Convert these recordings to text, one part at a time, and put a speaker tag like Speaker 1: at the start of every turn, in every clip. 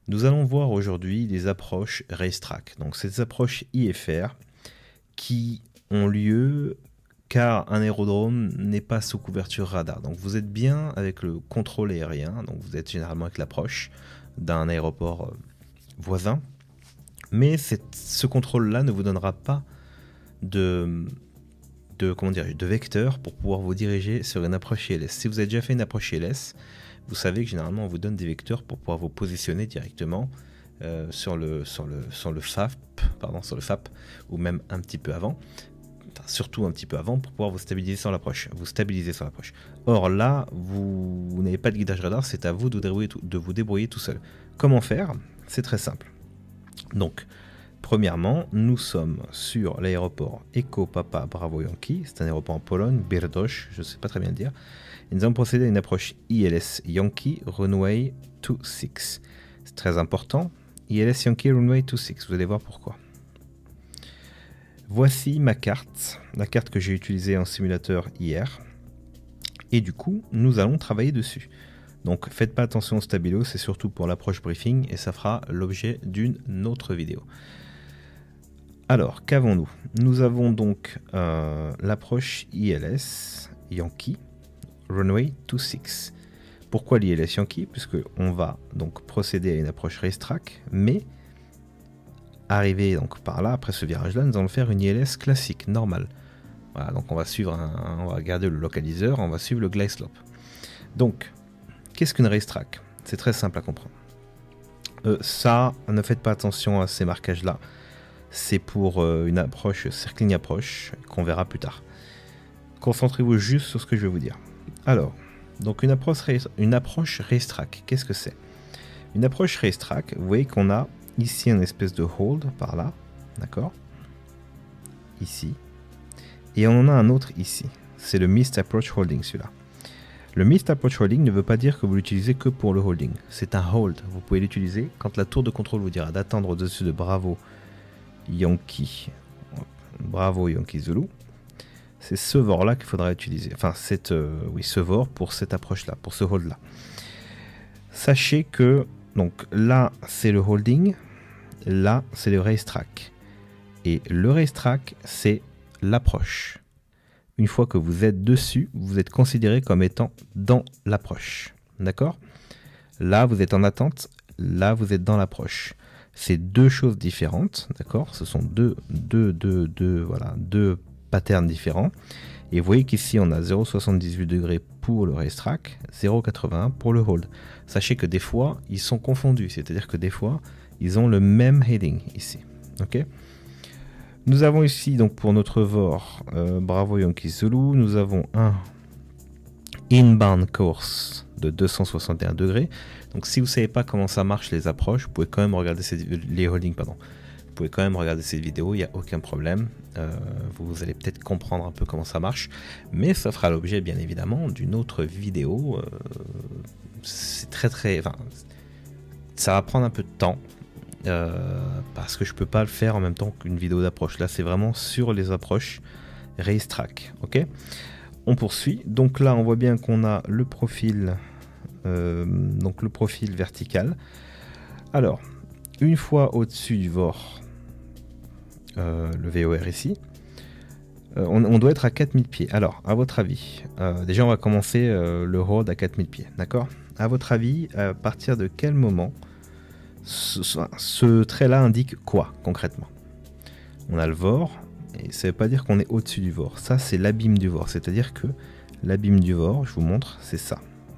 Speaker 1: Nous allons voir aujourd'hui des approches racetrack. Donc ces approches IFR qui ont lieu car un aérodrome n'est pas sous couverture radar. Donc vous êtes bien avec le contrôle aérien, donc vous êtes généralement avec l'approche d'un aéroport voisin. Mais ce contrôle-là ne vous donnera pas de vecteur pour pouvoir vous diriger sur une approche ILS. Si vous avez déjà fait une approche ILS, vous savez que généralement on vous donne des vecteurs pour pouvoir vous positionner directement sur le FAP, ou même un petit peu avant, enfin, surtout un petit peu avant pour pouvoir vous stabiliser sur l'approche. Or là, vous n'avez pas de guidage radar, c'est à vous de vous débrouiller tout seul. Comment faire? C'est très simple. Donc, premièrement, nous sommes sur l'aéroport Echo Papa Bravo Yankee, c'est un aéroport en Pologne, Bydgoszcz, je ne sais pas très bien le dire. Et nous allons procéder à une approche ILS Yankee Runway 26. C'est très important, ILS Yankee Runway 26, vous allez voir pourquoi. Voici ma carte, la carte que j'ai utilisée en simulateur hier. Et du coup, nous allons travailler dessus. Donc faites pas attention au stabilo, c'est surtout pour l'approche briefing et ça fera l'objet d'une autre vidéo. Alors, qu'avons-nous? Nous avons donc l'approche ILS Yankee Runway 26. Pourquoi l'ILS Yankee? Puisque on va donc procéder à une approche racetrack, mais arrivé donc par là, après ce virage-là, nous allons faire une ILS classique, normale. Voilà, donc on va suivre on va regarder le localiseur, on va suivre le glide slope. Donc, qu'est-ce qu'une racetrack? C'est très simple à comprendre. Ça, ne faites pas attention à ces marquages-là. C'est pour une approche, circling approach, qu'on verra plus tard. Concentrez-vous juste sur ce que je vais vous dire. Alors, donc une approche racetrack, qu'est-ce que c'est? Une approche racetrack, vous voyez qu'on a ici une espèce de hold par là, d'accord? Ici. Et on en a un autre ici. C'est le Missed Approach Holding, celui-là. Le Missed Approach Holding ne veut pas dire que vous l'utilisez que pour le holding. C'est un hold. Vous pouvez l'utiliser quand la tour de contrôle vous dira d'attendre au-dessus de Bravo Yankee Zulu. C'est ce VOR-là qu'il faudra utiliser. Enfin, ce VOR pour cette approche-là, pour ce hold-là. Sachez que, donc là, c'est le holding. Là, c'est le racetrack. Et le racetrack, c'est l'approche. Une fois que vous êtes dessus, vous êtes considéré comme étant dans l'approche. D'accord? Là, vous êtes en attente. Là, vous êtes dans l'approche. C'est deux choses différentes. D'accord? Ce sont deux patterns différents. Et vous voyez qu'ici, on a 0,78 degrés pour le racetrack, 0,81 pour le hold. Sachez que des fois, ils sont confondus. C'est-à-dire que des fois, ils ont le même heading ici. Ok? Nous avons ici, donc pour notre VOR, Bravo Yankee Zulu, nous avons un inbound course de 261 degrés. Donc si vous ne savez pas comment ça marche les approches, vous pouvez quand même regarder les holdings, pardon. Vous pouvez quand même regarder cette vidéo, il n'y a aucun problème. Vous allez peut-être comprendre un peu comment ça marche. Mais ça fera l'objet, bien évidemment, d'une autre vidéo. C'est enfin, ça va prendre un peu de temps. Parce que je peux pas le faire en même temps qu'une vidéo d'approche. Là, c'est vraiment sur les approches racetrack. Ok, on poursuit. Donc là, on voit bien qu'on a le profil, vertical. Alors, une fois au-dessus du VOR, le VOR ici, on doit être à 4000 pieds. Alors, à votre avis, déjà, on va commencer le hold à 4000 pieds. D'accord? À votre avis, à partir de quel moment ce trait-là indique quoi concrètement? On a le VOR, et ça ne veut pas dire qu'on est au-dessus du VOR. Ça, c'est l'abîme du VOR. C'est-à-dire que l'abîme du VOR, je vous montre, c'est ça.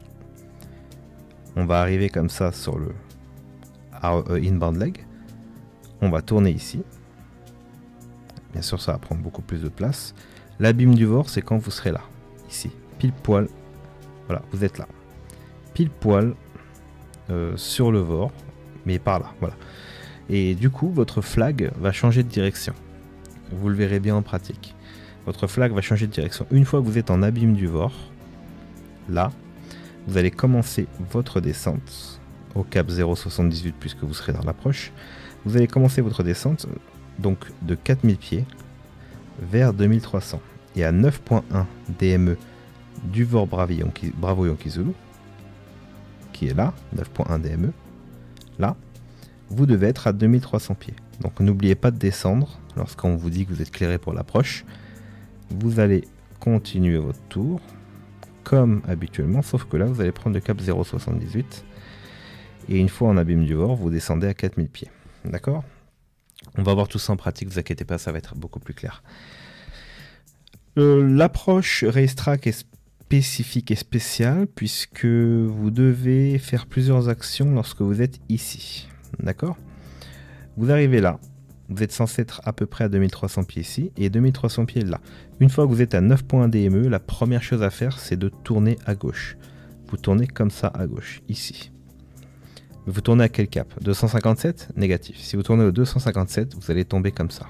Speaker 1: On va arriver comme ça sur le inbound leg. On va tourner ici. Bien sûr, ça va prendre beaucoup plus de place. L'abîme du VOR, c'est quand vous serez là, ici, pile poil. Voilà, vous êtes là, pile poil sur le VOR. Mais par là, voilà. Et du coup, votre flag va changer de direction. Vous le verrez bien en pratique. Votre flag va changer de direction. Une fois que vous êtes en abîme du VOR, là, vous allez commencer votre descente au cap 0,78 puisque vous serez dans l'approche. Vous allez commencer votre descente donc de 4000 pieds vers 2300. Et à 9.1 DME du VOR Bravo Yankee Zulu, qui est là, 9.1 DME, là, vous devez être à 2300 pieds. Donc n'oubliez pas de descendre lorsqu'on vous dit que vous êtes clairé pour l'approche. Vous allez continuer votre tour comme habituellement, sauf que là vous allez prendre le cap 0,78 et une fois en abîme du Vor, vous descendez à 4000 pieds. D'accord? On va voir tout ça en pratique, vous inquiétez pas, ça va être beaucoup plus clair. L'approche racetrack est spécifique et spéciale puisque vous devez faire plusieurs actions lorsque vous êtes ici. D'accord? Vous arrivez là, vous êtes censé être à peu près à 2300 pieds ici et 2300 pieds là. Une fois que vous êtes à 9.1 DME, la première chose à faire c'est de tourner à gauche. Vous tournez comme ça à gauche, ici. Vous tournez à quel cap? 257? Négatif. Si vous tournez au 257, vous allez tomber comme ça.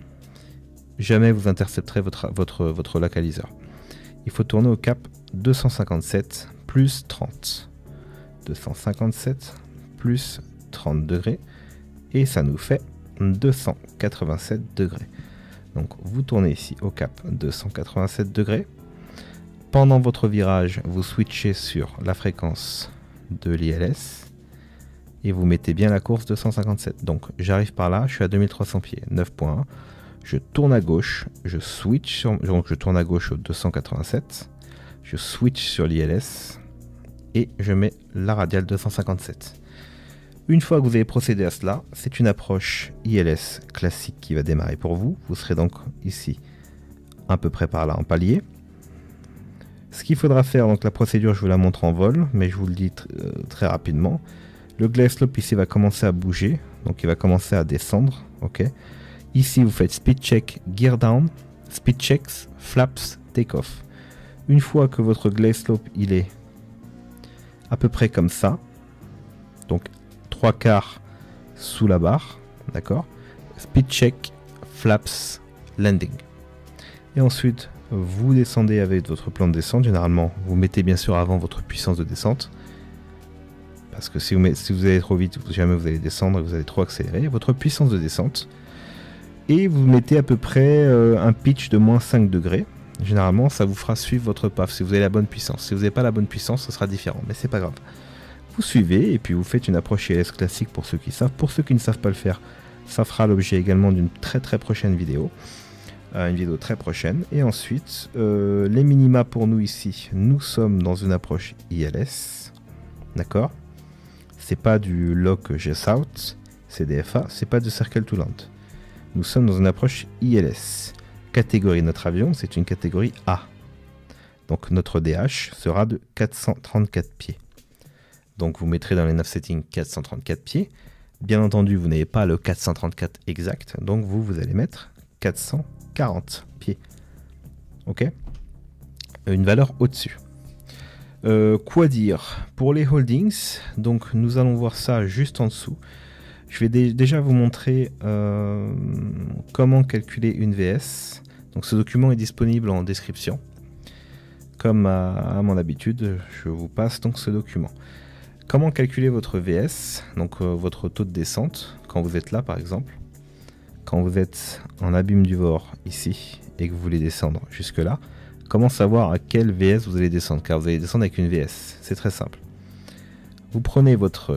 Speaker 1: Jamais vous intercepterez votre localiseur. Il faut tourner au cap 257 plus 30. 257 plus 30 degrés. Et ça nous fait 287 degrés. Donc vous tournez ici au cap 287 degrés. Pendant votre virage, vous switchez sur la fréquence de l'ILS. Et vous mettez bien la course 257. Donc j'arrive par là, je suis à 2300 pieds, 9.1. Je tourne à gauche, je switch donc je tourne à gauche au 287. Je switch sur l'ILS et je mets la radiale 257. Une fois que vous avez procédé à cela, c'est une approche ILS classique qui va démarrer pour vous. Vous serez donc ici, à peu près par là en palier. Ce qu'il faudra faire, donc la procédure, je vous la montre en vol, mais je vous le dis très rapidement. Le glide slope ici va commencer à bouger, donc il va commencer à descendre. Ok. Ici, vous faites speed check, gear down, speed checks, flaps, take off. Une fois que votre glide slope il est à peu près comme ça, donc 3/4 sous la barre, d'accord. Speed check, flaps, landing. Et ensuite, vous descendez avec votre plan de descente. Généralement, vous mettez bien sûr avant votre puissance de descente. Parce que si vous allez trop vite, jamais vous allez descendre et vous allez trop accélérer. Votre puissance de descente. Et vous mettez à peu près un pitch de moins 5 degrés. Généralement, ça vous fera suivre votre PAF si vous avez la bonne puissance. Si vous n'avez pas la bonne puissance, ce sera différent. Mais c'est pas grave. Vous suivez et puis vous faites une approche ILS classique pour ceux qui savent. Pour ceux qui ne savent pas le faire, ça fera l'objet également d'une très prochaine vidéo. Une vidéo très prochaine. Et ensuite, les minima pour nous ici, nous sommes dans une approche ILS. D'accord? C'est pas du lock GS out, c'est DFA, c'est pas du circle to land. Nous sommes dans une approche ILS. Catégorie de notre avion, c'est une catégorie A. Donc notre DH sera de 434 pieds. Donc vous mettrez dans les nav settings 434 pieds. Bien entendu, vous n'avez pas le 434 exact, donc vous allez mettre 440 pieds. Ok? Une valeur au-dessus. Quoi dire pour les holdings? Donc nous allons voir ça juste en dessous. Je vais déjà vous montrer comment calculer une VS. Donc ce document est disponible en description. Comme à mon habitude, je vous passe donc ce document. Comment calculer votre VS, donc votre taux de descente, quand vous êtes là par exemple. Quand vous êtes en abîme du Vor ici et que vous voulez descendre jusque là. Comment savoir à quelle VS vous allez descendre? Car vous allez descendre avec une VS. C'est très simple. Vous prenez votre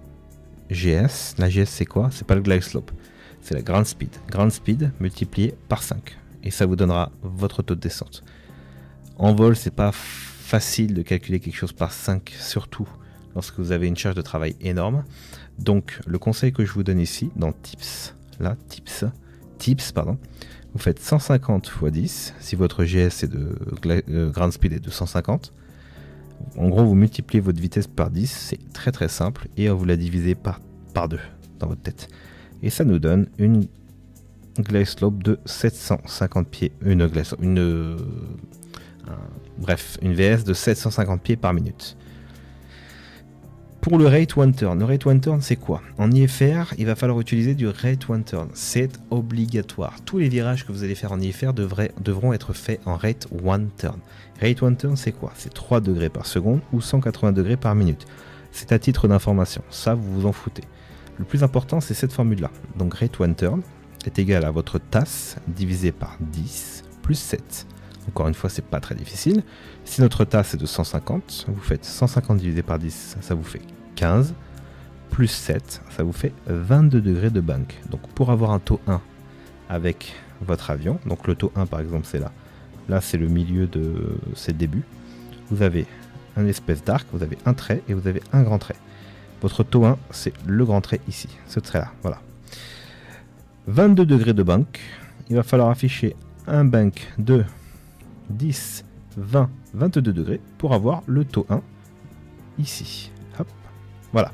Speaker 1: GS. La GS c'est quoi? C'est pas le glide slope. C'est la ground speed. Ground speed multiplié par 5. Et ça vous donnera votre taux de descente. En vol, c'est pas facile de calculer quelque chose par 5, surtout lorsque vous avez une charge de travail énorme. Donc le conseil que je vous donne ici, dans Tips, là, Tips, pardon. Vous faites 150 x 10, si votre GS est de ground speed est de 150. En gros, vous multipliez votre vitesse par 10, c'est très simple, et vous la divisez par 2 dans votre tête. Et ça nous donne une glide slope de 750 pieds, une VS de 750 pieds par minute. Pour le rate one turn, le rate one turn c'est quoi? En IFR, il va falloir utiliser du rate one turn, c'est obligatoire. Tous les virages que vous allez faire en IFR devront être faits en rate one turn. Rate one turn c'est quoi? C'est 3 degrés par seconde ou 180 degrés par minute. C'est à titre d'information, ça vous vous en foutez. Le plus important c'est cette formule là. Donc rate one turn est égal à votre TAS divisé par 10 plus 7. Encore une fois, c'est pas très difficile. Si notre TAS est de 150, vous faites 150 divisé par 10, ça vous fait 15, plus 7, ça vous fait 22 degrés de bank. Donc pour avoir un taux 1 avec votre avion, donc le taux 1 par exemple c'est là, là c'est le milieu de c'est le début, vous avez un espèce d'arc, vous avez un trait et vous avez un grand trait. Votre taux 1 c'est le grand trait ici, ce trait là, voilà. 22 degrés de bank, il va falloir afficher un bank de 10, 20, 22 degrés pour avoir le taux 1 ici. Hop, voilà.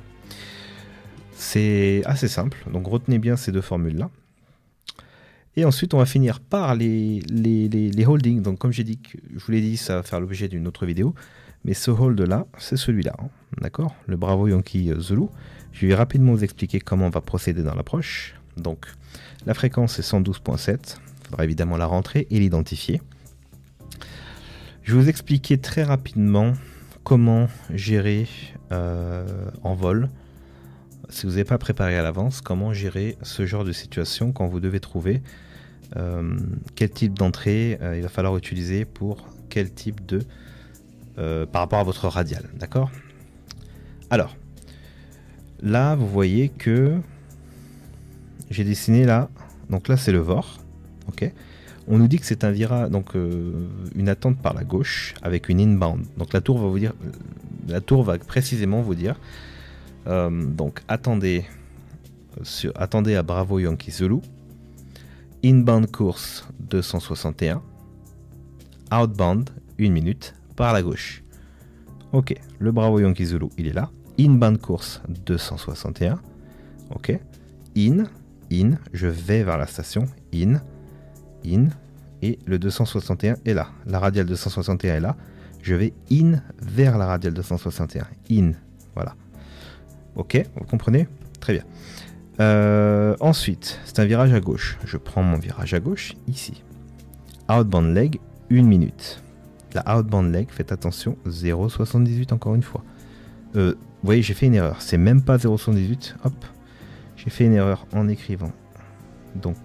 Speaker 1: C'est assez simple, donc retenez bien ces deux formules-là. Et ensuite, on va finir par les holdings. Donc comme j'ai dit, je vous l'ai dit, ça va faire l'objet d'une autre vidéo. Mais ce hold-là, c'est celui-là. Hein, d'accord? Le Bravo Yankee Zulu. Je vais rapidement vous expliquer comment on va procéder dans l'approche. Donc, la fréquence est 112.7. Il faudra évidemment la rentrer et l'identifier. Je vais vous expliquer très rapidement comment gérer en vol. Si vous n'avez pas préparé à l'avance, comment gérer ce genre de situation quand vous devez trouver quel type d'entrée il va falloir utiliser pour quel type de... par rapport à votre radial, d'accord? Alors, là, vous voyez que j'ai dessiné là, donc là c'est le VOR, ok? On nous dit que c'est un virage, donc une attente par la gauche avec une inbound. Donc la tour va vous dire, la tour va précisément vous dire, donc attendez à Bravo Yankee Zulu, inbound course 261, outbound 1 minute par la gauche. Ok, le Bravo Yankee Zulu il est là, inbound course 261, ok, in, je vais vers la station, in, et le 261 est là, la radiale 261 est là, je vais in vers la radiale 261, in, voilà. Ok, vous comprenez? Très bien. Ensuite, c'est un virage à gauche. Je prends mon virage à gauche, ici. Outbound leg, 1 minute. La outbound leg, faites attention, 0,78 encore une fois. Vous voyez, j'ai fait une erreur. C'est même pas 0,78. Hop, j'ai fait une erreur en écrivant. Donc,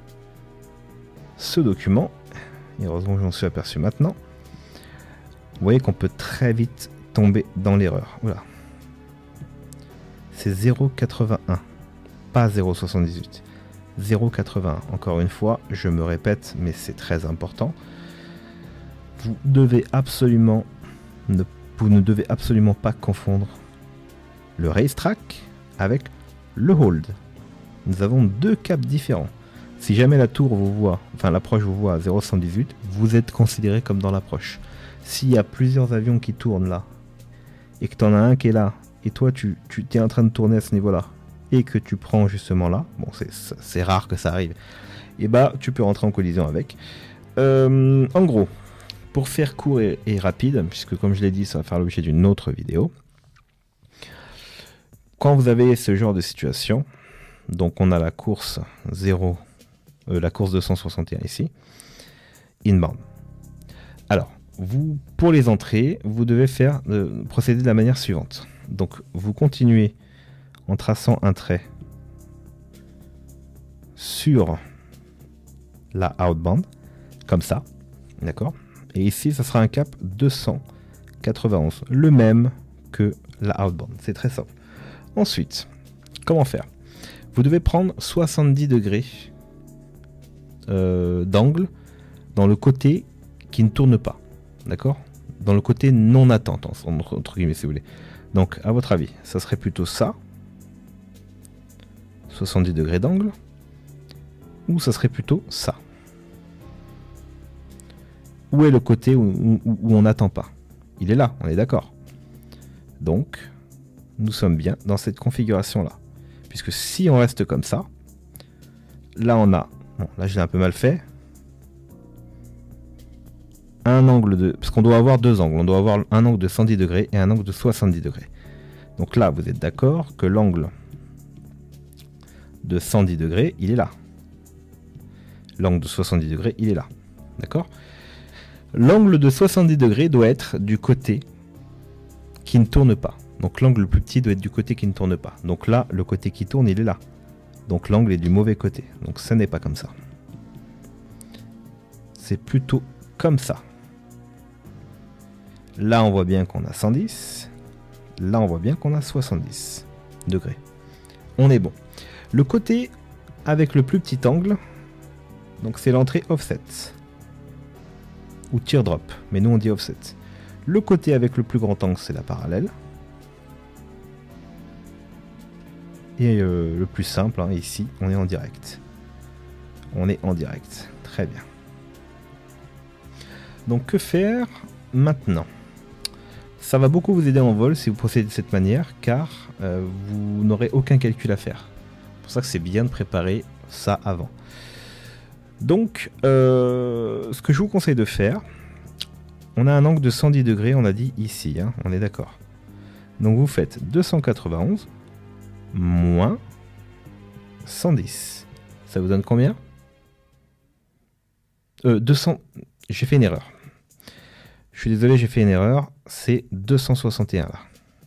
Speaker 1: ce document, et heureusement que j'en suis aperçu maintenant. Vous voyez qu'on peut très vite tomber dans l'erreur. Voilà. C'est 0,81, pas 0,78. 0,81. Encore une fois, je me répète, mais c'est très important. Vous ne devez absolument pas confondre le racetrack avec le hold. Nous avons deux caps différents. Si jamais la tour vous voit, enfin l'approche vous voit à 0,118, vous êtes considéré comme dans l'approche. S'il y a plusieurs avions qui tournent là, et que tu en as un qui est là, et toi tu es en train de tourner à ce niveau-là, et que tu prends justement là, bon c'est rare que ça arrive, et bah tu peux rentrer en collision avec. En gros, pour faire court et rapide, puisque comme je l'ai dit, ça va faire l'objet d'une autre vidéo, quand vous avez ce genre de situation, donc on a la course 0, la course 261 ici, inbound. Alors, pour les entrées, vous devez procéder de la manière suivante. Donc, vous continuez en traçant un trait sur la outbound, comme ça, d'accord? Et ici, ça sera un cap 291, le même que la outbound. C'est très simple. Ensuite, comment faire? Vous devez prendre 70 degrés d'angle dans le côté qui ne tourne pas. D'accord? Dans le côté non attente, entre guillemets, si vous voulez. Donc, à votre avis, ça serait plutôt ça, 70 degrés d'angle, ou ça serait plutôt ça? Où est le côté où on n'attend pas? Il est là, on est d'accord. Donc, nous sommes bien dans cette configuration-là. Puisque si on reste comme ça, là on a, bon, là je l'ai un peu mal fait, un angle de, parce qu'on doit avoir deux angles, on doit avoir un angle de 110 degrés et un angle de 70 degrés. Donc là, vous êtes d'accord que l'angle de 110 degrés, il est là. L'angle de 70 degrés, il est là. D'accord? L'angle de 70 degrés doit être du côté qui ne tourne pas. Donc l'angle le plus petit doit être du côté qui ne tourne pas. Donc là, le côté qui tourne, il est là. Donc l'angle est du mauvais côté. Donc ça n'est pas comme ça. C'est plutôt comme ça. Là, on voit bien qu'on a 110. Là, on voit bien qu'on a 70. degrés. On est bon. Le côté avec le plus petit angle, donc c'est l'entrée offset. Ou teardrop, mais nous on dit offset. Le côté avec le plus grand angle, c'est la parallèle. Et le plus simple, hein, ici, on est en direct. On est en direct. Très bien. Donc que faire maintenant? Ça va beaucoup vous aider en vol si vous procédez de cette manière, car vous n'aurez aucun calcul à faire. C'est pour ça que c'est bien de préparer ça avant. Donc, ce que je vous conseille de faire, on a un angle de 110 degrés, on a dit ici, hein, on est d'accord. Donc vous faites 291 moins 110. Ça vous donne combien 200. J'ai fait une erreur. Je suis désolé, j'ai fait une erreur. C'est 261 là.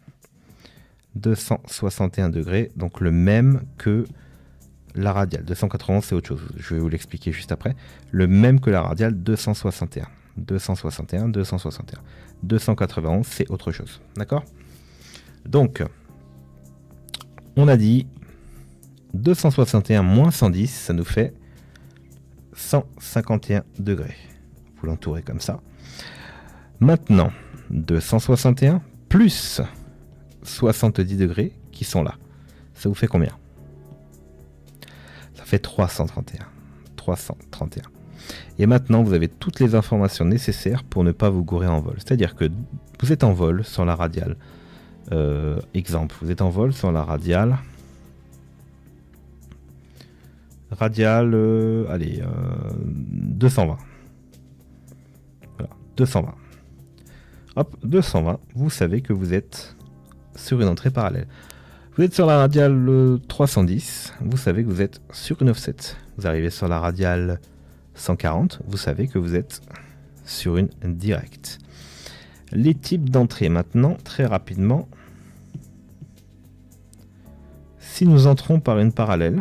Speaker 1: 261 degrés, donc le même que la radiale. 291 c'est autre chose, je vais vous l'expliquer juste après. Le même que la radiale 261. 261, 261. 291 c'est autre chose, d'accord? Donc, on a dit 261 moins 110, ça nous fait 151 degrés. Vous l'entourez comme ça. Maintenant, 261 plus 70 degrés qui sont là. Ça vous fait combien? Ça fait 331. 331. Et maintenant, vous avez toutes les informations nécessaires pour ne pas vous gourer en vol. C'est-à-dire que vous êtes en vol sur la radiale. Exemple, vous êtes en vol sur la radiale. Allez, 220. Voilà, 220. Hop, 220, vous savez que vous êtes sur une entrée parallèle. Vous êtes sur la radiale 310, vous savez que vous êtes sur une offset. Vous arrivez sur la radiale 140, vous savez que vous êtes sur une directe. Les types d'entrée maintenant, très rapidement. Si nous entrons par une parallèle,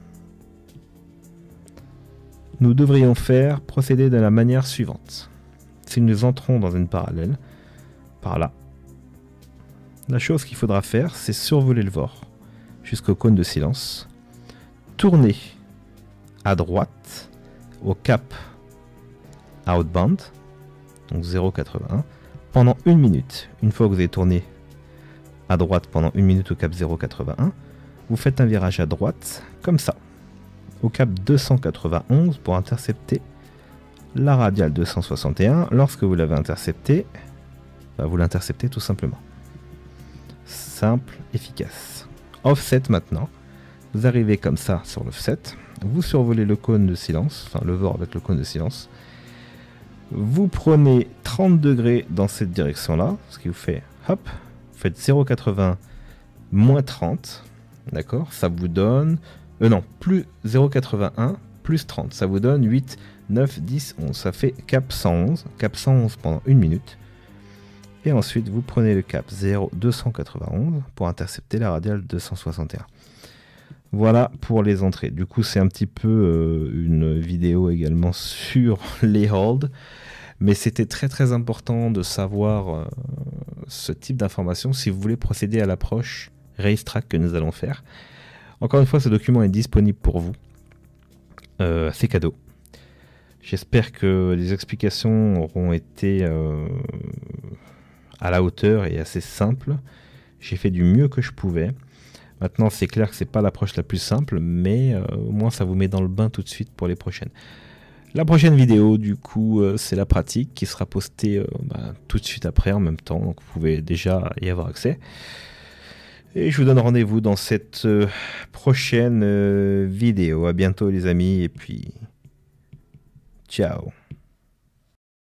Speaker 1: nous devrions procéder de la manière suivante. Si nous entrons dans une parallèle, par là, la chose qu'il faudra faire, c'est survoler le VOR jusqu'au cône de silence, tourner à droite au cap outbound, donc 0,81, pendant 1 minute. Une fois que vous avez tourné à droite pendant 1 minute au cap 0,81, vous faites un virage à droite, comme ça, au cap 291 pour intercepter la radiale 261. Lorsque vous l'avez intercepté, vous l'interceptez tout simplement. Simple, efficace. Offset maintenant. Vous arrivez comme ça sur l'offset. Vous survolez le cône de silence, enfin le VOR avec le cône de silence. Vous prenez 30 degrés dans cette direction-là, ce qui vous fait, hop, vous faites 0,80 moins 30. D'accord? Ça vous donne... non, plus 0,81 plus 30. Ça vous donne 8, 9, 10, 11. Ça fait cap 111. Cap 111 pendant 1 minute. Et ensuite, vous prenez le cap 291 pour intercepter la radiale 261. Voilà pour les entrées. Du coup, c'est un petit peu une vidéo également sur les holds. Mais c'était très très important de savoir ce type d'information si vous voulez procéder à l'approche racetrack que nous allons faire. Encore une fois, ce document est disponible pour vous. C'est cadeau. J'espère que les explications auront été à la hauteur et assez simples. J'ai fait du mieux que je pouvais. Maintenant, c'est clair que c'est pas l'approche la plus simple, mais au moins ça vous met dans le bain tout de suite pour les prochaines. La prochaine vidéo, du coup, c'est la pratique qui sera postée tout de suite après, en même temps. Donc vous pouvez déjà y avoir accès. Et je vous donne rendez-vous dans cette prochaine vidéo. À bientôt les amis, et puis ciao.